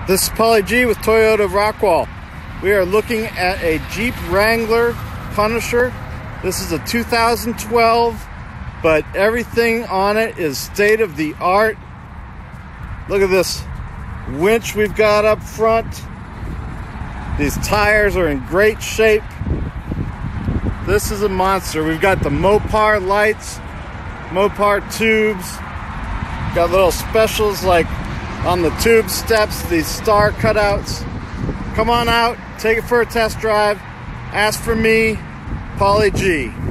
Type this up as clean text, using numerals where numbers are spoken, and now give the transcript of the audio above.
This is Paulie G with Toyota Rockwall. We are looking at a Jeep Wrangler Punisher. This is a 2012, but everything on it is state of the art. Look at this winch we've got up front. These tires are in great shape. This is a monster. We've got the Mopar lights, Mopar tubes. Got little specials like on the tube steps, these star cutouts. Come on out, take it for a test drive. Ask for me, Paulie G.